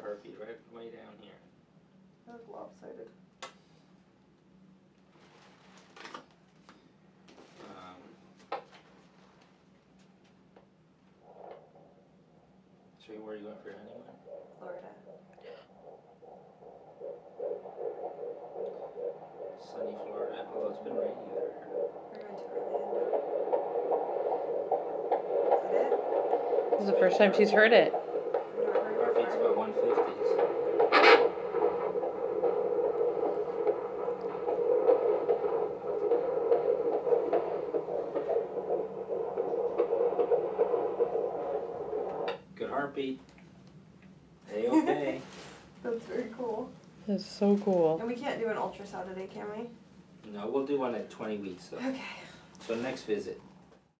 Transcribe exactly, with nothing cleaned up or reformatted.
heartbeat right way down here. I look lopsided. Um, show you where you went for your honeymoon? Florida. Sunny Florida. Although it's been rainy there. We're going to Orlando. Is that it? This is the first time she's heard it. Heartbeat's about one fifty. Good heartbeat. A-okay. That's very cool. That's so cool. And we can't do an ultrasound today, can we? No, we'll do one at twenty weeks though. Okay. So next visit.